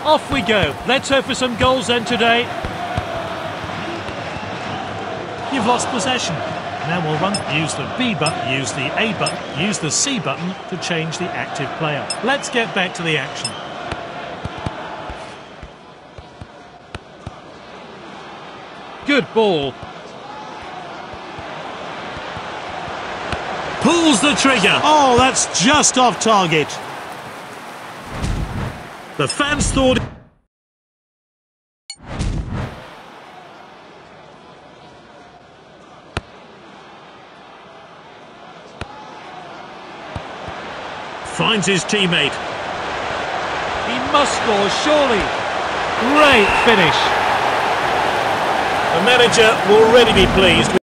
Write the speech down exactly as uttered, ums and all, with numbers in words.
Off we go. Let's hope for some goals then today. You've lost possession. Now we'll run. Use the B button, use the A button, use the C button to change the active player. Let's get back to the action. Good ball. Pulls the trigger. Oh, that's just off target. The fans thought... Finds his teammate. He must score, surely. Great finish. The manager will already be pleased.